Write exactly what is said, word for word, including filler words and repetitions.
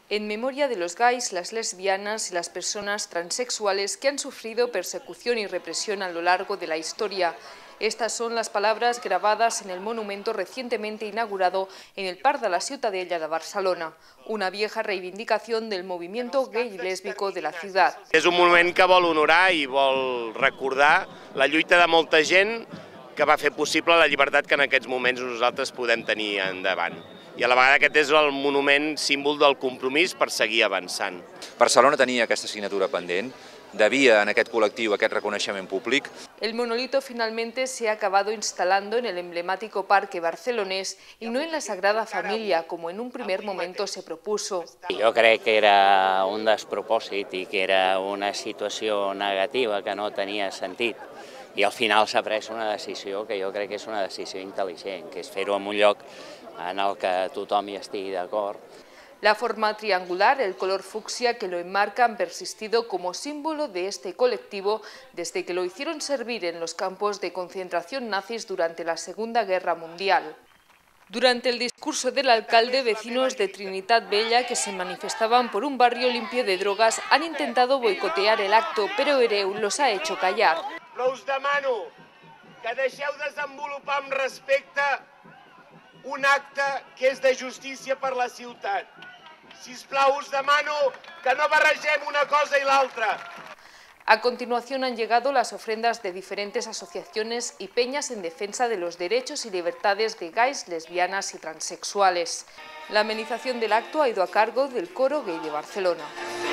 en memoria de los gays, las lesbianas y las personas transexuales que han sufrido persecución y represión a lo largo de la historia. Estas son las palabras grabadas en el monumento recientemente inaugurado en el Parc de la Ciutadella de Barcelona, una vieja reivindicación del movimiento gay y lésbico de la ciudad. És un monument que vol honorar i vol recordar la lluita de molta gent que va fer possible la llibertat que en aquests moments nosaltres podem tenir endavant. I a la vegada aquest és el monument símbol del compromís per seguir avançant. Barcelona tenia aquesta assignatura pendent, devia en aquest col·lectiu aquest reconeixement públic. El monolito finalmente se ha acabado instalando en el emblemático parque barcelonés y no en la Sagrada Familia, como en un primer momento se propuso. Jo crec que era un despropòsit i que era una situació negativa que no tenia sentit. I al final s'ha pres una decisió que jo crec que és una decisió intel·ligent, que és fer-ho en un lloc en el que tothom hi estigui d'acord. La forma triangular, el color fucsia que lo enmarca han persistido como símbolo de este colectivo desde que lo hicieron servir en los campos de concentración nazis durante la Segunda Guerra Mundial. Durante el discurso del alcalde, vecinos de Trinitat Vella que se manifestaban por un barrio limpio de drogas han intentado boicotear el acto, pero Hereu los ha hecho callar. Però us demano que deixeu desenvolupar amb respecte un acte que és de justícia per la ciutat. Sisplau, us demano que no barregem una cosa i l'altra. A continuación han llegado las ofrendas de diferentes asociaciones y peñas en defensa de los derechos y libertades de gays, lesbianas y transexuales. La amenización del acto ha ido a cargo del Coro Gay de Barcelona.